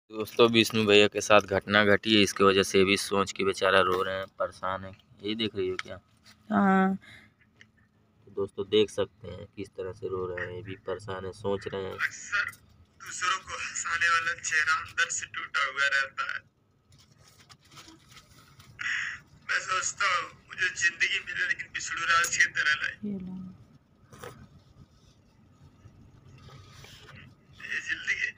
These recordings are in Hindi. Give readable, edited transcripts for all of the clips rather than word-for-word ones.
दोस्तों विष्णु भैया के साथ घटना घटी है, इसकी वजह से भी सोच के बेचारा रो रहे हैं, परेशान है। यही देख रही हो क्या? हाँ। तो दोस्तों देख सकते हैं किस तरह से रो रहे हैं, भी परेशान है, सोच रहे हैं। अक्सर दूसरों को हंसाने वाला चेहरा अंदर से टूटा हुआ रहता है। मैं सोचता हूँ मुझे जिंदगी मिले लेकिन विष्णु राज की तरह नहीं। ये जिंदगी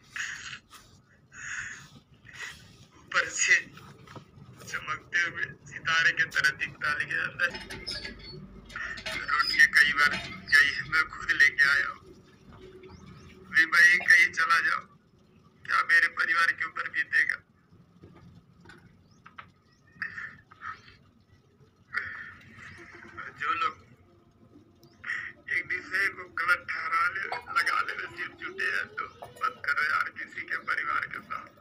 ऊपर से चमकते हुए सितारे के तरह दिखता लेकिन अंदर रोड के कई बार गई मैं खुद लेके आया हूँ। भाई कहीं चला जाओ, क्या मेरे परिवार के ऊपर बीतेगा? जो लोग एक दूसरे को गलत लगाने में सिर जुटे हैं तो मत करो यार किसी के परिवार के साथ।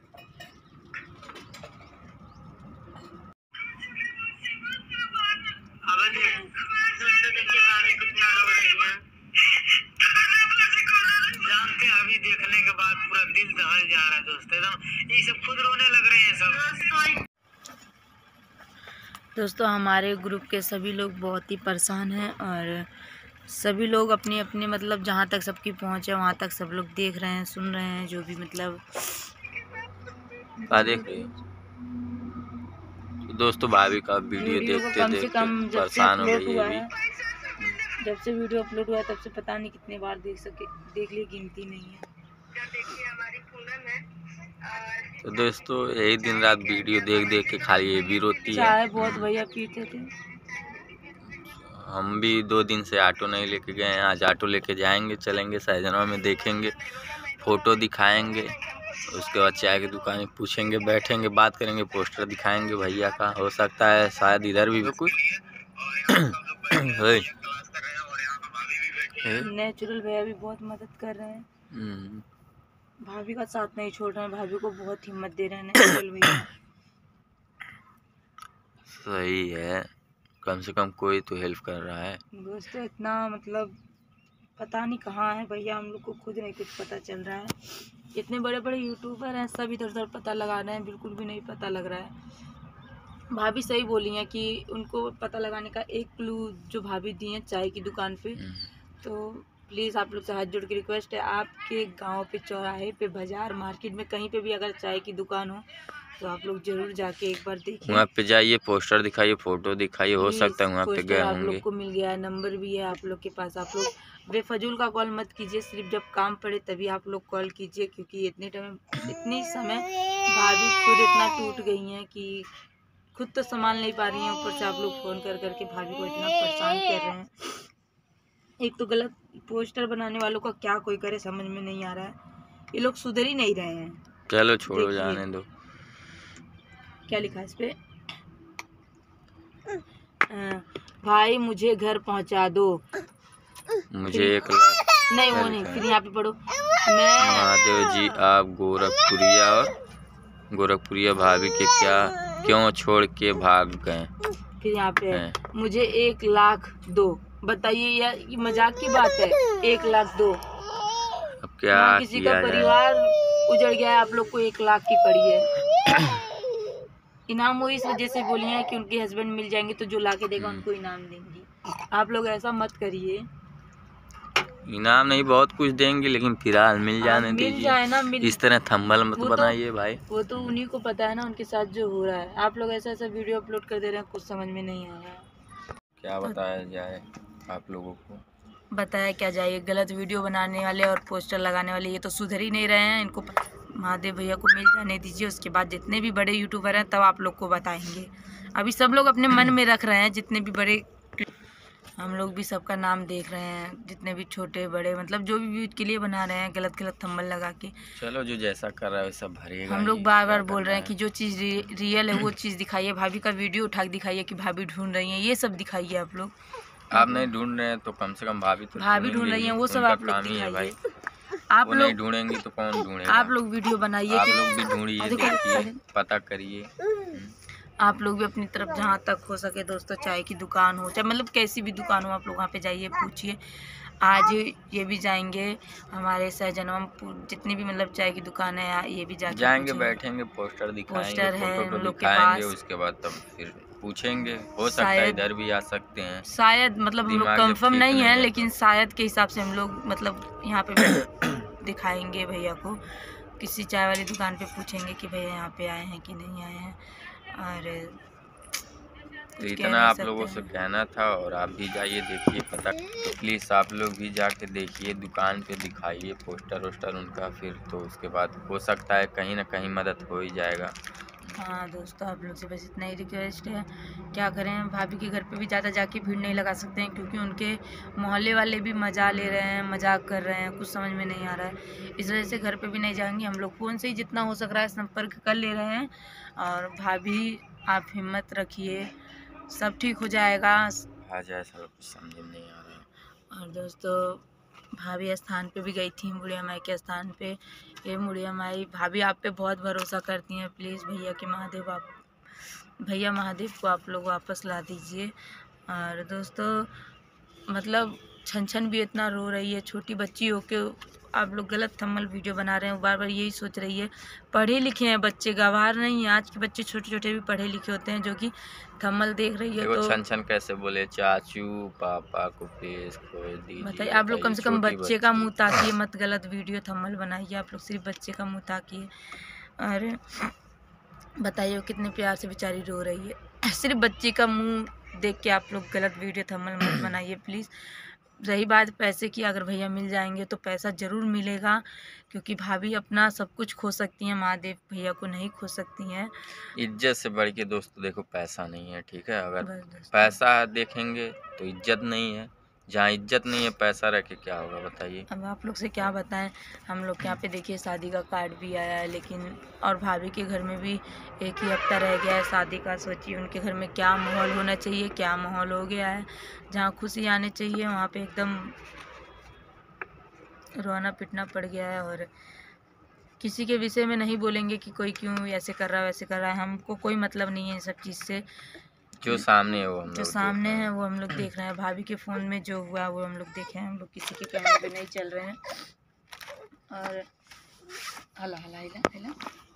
जानते हैं अभी देखने के बाद पूरा दिल दहल जा रहा है दोस्तों, एकदम ये सब खुद रोने लग रहे हैं सब। दोस्तों हमारे ग्रुप के सभी लोग बहुत ही परेशान हैं और सभी लोग अपनी अपनी मतलब जहाँ तक सबकी पहुँच है वहाँ तक सब लोग देख रहे हैं, सुन रहे हैं, जो भी मतलब देख रही हो। तो दोस्तों भाभी का वीडियो देखते कम से देखते कम परेशान हो गई है। जब से वीडियो अपलोड हुआ तब से पता नहीं कितने बार देख लिए, गिनती नहीं है। तो दोस्तों यही दिन रात वीडियो देख देख के खाली ये भी रोती है। चाय बहुत भैया पीते थे। हम भी 2 दिन से ऑटो नहीं लेके गए हैं, आज ऑटो लेके जाएंगे, चलेंगे सहजनवा में, देखेंगे, फोटो दिखाएंगे, उसके बाद चाय की दुकान में पूछेंगे, बैठेंगे, बात करेंगे, पोस्टर दिखाएंगे भैया का। हो सकता है शायद इधर भी कुछ नेचुरल भैया भी बहुत मदद कर रहे हैं, भाभी का साथ नहीं छोड़ रहे हैं, भाभी को बहुत हिम्मत दे रहे हैं नेचुरल भैया। सही है, कम से कम कोई तो हेल्प कर रहा है। दोस्तों इतना मतलब पता नहीं कहाँ है भैया, हम लोग को खुद नहीं कुछ पता चल रहा है। इतने बड़े बड़े यूट्यूबर हैं, सब इधर उधर पता लगा रहे हैं, बिल्कुल भी नहीं पता लग रहा है। भाभी सही बोली हैं कि उनको पता लगाने का एक क्लू जो भाभी दी है चाय की दुकान पे, तो प्लीज़ आप लोग से हाथ जोड़ के रिक्वेस्ट है, आपके गांव पे, चौराहे पे, बाजार, मार्केट में कहीं पे भी अगर चाय की दुकान हो तो आप लोग जरूर जाके एक बार देखिए, वहाँ पे जाइए, पोस्टर दिखाइए, फोटो दिखाइए, हो सकता है वहाँ पे गए आप होंगे। लोग को मिल गया है, नंबर भी है आप लोग के पास। आप लोग बेफजूल का कॉल मत कीजिए, सिर्फ जब काम पड़े तभी आप लोग कॉल कीजिए, क्योंकि इतनी समय भाभी खुद इतना टूट गई हैं कि खुद तो संभाल नहीं पा रही हैं, ऊपर से आप लोग फ़ोन कर करके भाभी को इतना परेशान कर रहे हैं। एक तो गलत पोस्टर बनाने वालों का क्या कोई करे समझ में नहीं आ रहा है, ये लोग सुधर ही नहीं रहे हैं। चलो छोड़ो, जाने दो। क्या लिखा है इस पे? भाई मुझे घर पहुंचा दो, मुझे 1 लाख नहीं वो नहीं, फिर यहाँ पे पढ़ो। मैं महादेव जी आप गोरखपुरिया भाभी के क्यों छोड़ के भाग गए? फिर यहाँ पे मुझे 1 लाख दो। बताइए यार, ये मजाक की बात है? 1 लाख दो, अब क्या किसी का परिवार उजड़ गया है, आप लोग को 1 लाख की पड़ी है। इनाम वो इस वजह से बोली है कि उनके हस्बैंड मिल जाएंगे तो जो लाके देगा उनको इनाम देंगी। आप लोग ऐसा मत करिए। इनाम नहीं, बहुत कुछ देंगे, लेकिन फिलहाल मिल जाने दीजिए। इस तरह थंबल मत बनाइए भाई। वो तो उन्हीं को पता है ना उनके साथ जो हो रहा है। आप लोग ऐसा वीडियो अपलोड कर दे रहे हैं, कुछ समझ में नहीं आ रहा है। क्या बताया जाए आप लोगों को? बताया क्या जाए, गलत वीडियो बनाने वाले और पोस्टर लगाने वाले ये तो सुधर ही नहीं रहे हैं। इनको महादेव भैया को मिल जाने दीजिए, उसके बाद जितने भी बड़े यूट्यूबर हैं तब आप लोग को बताएंगे। अभी सब लोग अपने मन में रख रहे हैं, जितने भी बड़े, हम लोग भी सबका नाम देख रहे हैं, जितने भी छोटे बड़े मतलब जो भी व्यूज के लिए बना रहे हैं गलत थंबल लगा के। चलो जो जैसा कर रहा है वैसा भरेगा। हम लोग बार बार बोल रहे हैं कि जो चीज़ रियल है वो चीज़ दिखाइए, भाभी का वीडियो उठा के दिखाइए कि भाभी ढूंढ रही हैं, ये सब दिखाइए। आप लोग आप नहीं ढूंढ रहे हैं तो कम से कम भाभी ढूंढ रही हैं, वो सब आप लोग दिखाइए। आप लोग ढूंढेंगी तो कौन ढूंढेगा? आप लोग वीडियो बनाइए, आप लोग भी ढूंढिए, देखिए, पता करिए। आप लोग भी अपनी तरफ जहाँ तक हो सके दोस्तों, चाय की दुकान हो चाहे मतलब कैसी भी दुकान हो, आप लोग वहाँ पे जाइए, पूछिए। आज ये भी जाएंगे हमारे सहजनवा जितनी भी मतलब चाय की दुकान है, ये भी जाएंगे, बैठेंगे, पोस्टर दिखाएंगे, पोस्टर है फोटो हम लोग के दिखाएंगे, पास। उसके बाद तब फिर पूछेंगे, हो सकता है शायद इधर भी आ सकते हैं। शायद मतलब हम लोग दिमाग जब कंफर्म ठीक नहीं है, तो। लेकिन शायद के हिसाब से हम लोग मतलब यहाँ पे दिखाएंगे भैया को। किसी चाय वाली दुकान पे पूछेंगे कि भैया यहाँ पे आए हैं कि नहीं आए हैं। और तो इतना आप लोगों से कहना था, और आप भी जाइए देखिए पता, तो प्लीज़ आप लोग भी जाके देखिए, दुकान पे दिखाइए पोस्टर वोस्टर उनका, फिर तो उसके बाद हो सकता है कहीं ना कहीं मदद हो ही जाएगा। हाँ दोस्तों, आप लोग से बस इतना ही रिक्वेस्ट है। क्या करें, भाभी के घर पे भी ज़्यादा जाके भीड़ नहीं लगा सकते हैं, क्योंकि उनके मोहल्ले वाले भी मजा ले रहे हैं, मजाक कर रहे हैं, कुछ समझ में नहीं आ रहा है। इस वजह से घर पे भी नहीं जाएंगे। हम लोग फ़ोन से ही जितना हो सक रहा है संपर्क कर ले रहे हैं। और भाभी आप हिम्मत रखिए, सब ठीक हो जाएगा। आ जाए सब कुछ समझ में नहीं आ रहा है। और दोस्तों, भाभी स्थान पे भी गई थी, मुड़िया माई के स्थान पे। ये मुड़िया माई भाभी आप पे बहुत भरोसा करती हैं। प्लीज़ भैया महादेव को आप लोग वापस ला दीजिए। और दोस्तों मतलब छन छन भी इतना रो रही है, छोटी बच्ची होके आप लोग गलत थंबनेल वीडियो बना रहे हैं। बार बार यही सोच रही है, पढ़े लिखे हैं बच्चे, गवार नहीं है। आज के बच्चे छोटे छोटे भी पढ़े लिखे होते हैं, जो कि थंबनेल देख रही है तो छन छन कैसे बोले, चाचू पापा को प्लीज खोल दीजिए। बताइए आप लोग, कम से कम बच्चे का मुंह ताकिए मत, गलत वीडियो थंबनेल बनाइए। आप लोग सिर्फ बच्चे का मुंह ताकिए। और बताइए वो कितने प्यार से बेचारी रो रही है। सिर्फ बच्चे का मुंह देख के आप लोग गलत वीडियो थंबनेल मत बनाइए प्लीज़। रही बात पैसे की, अगर भैया मिल जाएंगे तो पैसा ज़रूर मिलेगा, क्योंकि भाभी अपना सब कुछ खो सकती हैं, महादेव भैया को नहीं खो सकती हैं। इज्जत से बढ़ के दोस्तों देखो पैसा नहीं है, ठीक है। अगर बस पैसा देखेंगे तो इज्जत नहीं है, जहाँ इज्जत नहीं है पैसा रह के क्या होगा बताइए। अब आप लोग से क्या बताएं। हम लोग के यहाँ पे देखिए शादी का कार्ड भी आया है, लेकिन और भाभी के घर में भी एक ही हफ्ता रह गया है शादी का। सोचिए उनके घर में क्या माहौल होना चाहिए, क्या माहौल हो गया है। जहाँ खुशी आनी चाहिए वहाँ पे एकदम रोना पिटना पड़ गया है। और किसी के विषय में नहीं बोलेंगे कि कोई क्यों ऐसे कर रहा है वैसे कर रहा है, हमको कोई मतलब नहीं है इन सब चीज़ से। जो सामने है वो हम जो सामने है वो हम लोग देख रहे हैं। भाभी के फ़ोन में जो हुआ वो हम लोग देखे हैं, हम लोग किसी के कहने पे नहीं चल रहे हैं। और हला हला हला हला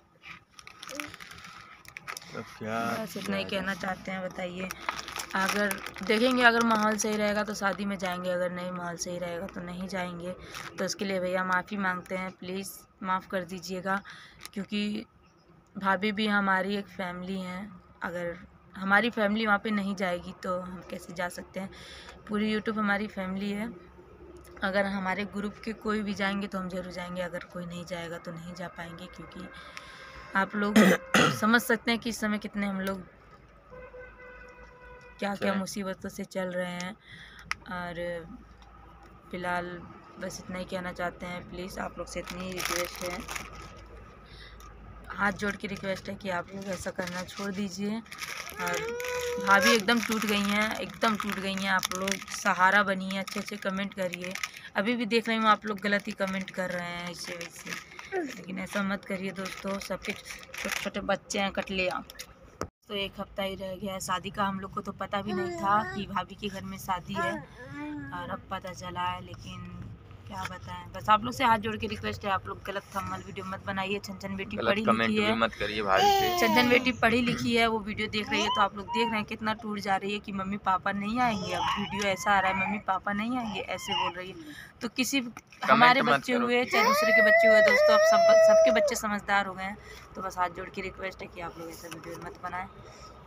तो क्या बस इतना ही कहना चाहते हैं। बताइए, अगर देखेंगे अगर माहौल सही रहेगा तो शादी में जाएंगे, अगर नहीं माहौल सही रहेगा तो नहीं जाएंगे। तो उसके लिए भैया माफ़ी मांगते हैं, प्लीज़ माफ़ कर दीजिएगा, क्योंकि भाभी भी हमारी एक फैमिली हैं। अगर हमारी फैमिली वहाँ पे नहीं जाएगी तो हम कैसे जा सकते हैं। पूरी यूट्यूब हमारी फैमिली है। अगर हमारे ग्रुप के कोई भी जाएंगे तो हम ज़रूर जाएंगे, अगर कोई नहीं जाएगा तो नहीं जा पाएंगे, क्योंकि आप लोग समझ सकते हैं कि इस समय कितने हम लोग क्या क्या मुसीबतों से चल रहे हैं। और फ़िलहाल बस इतना ही कहना चाहते हैं। प्लीज़ आप लोग से इतनी रिक्वेस्ट है, हाथ जोड़ के रिक्वेस्ट है कि आप लोग ऐसा करना छोड़ दीजिए। और भाभी एकदम टूट गई हैं, एकदम टूट गई हैं। आप लोग सहारा बनिए, अच्छे अच्छे कमेंट करिए। अभी भी देख रही हूँ आप लोग गलत ही कमेंट कर रहे हैं इससे वैसे, लेकिन ऐसा मत करिए दोस्तों। सबके छोटे छोटे बच्चे हैं, कटलिया। तो एक हफ्ता ही रह गया है शादी का। हम लोग को तो पता भी नहीं था कि भाभी के घर में शादी है, और अब पता चला है। लेकिन क्या बताएं, बस आप लोग से हाथ जोड़ के रिक्वेस्ट है, आप लोग गलत थंबनेल वीडियो मत बनाइए। छन बेटी पढ़ी लिखी है, मत करिए भाभी पे। छन बेटी पढ़ी लिखी है, वो वीडियो देख रही है तो आप लोग देख रहे हैं कितना टूट जा रही है कि मम्मी पापा नहीं आएंगे। अब वीडियो ऐसा आ रहा है मम्मी पापा नहीं आएंगे ऐसे बोल रही है। तो किसी हमारे बच्चे हुए चाहे दूसरे के बच्चे हुए दोस्तों, अब सबके बच्चे समझदार हो गए हैं। तो बस हाथ जोड़ के रिक्वेस्ट है कि आप लोग ऐसा वीडियो मत बनाएं।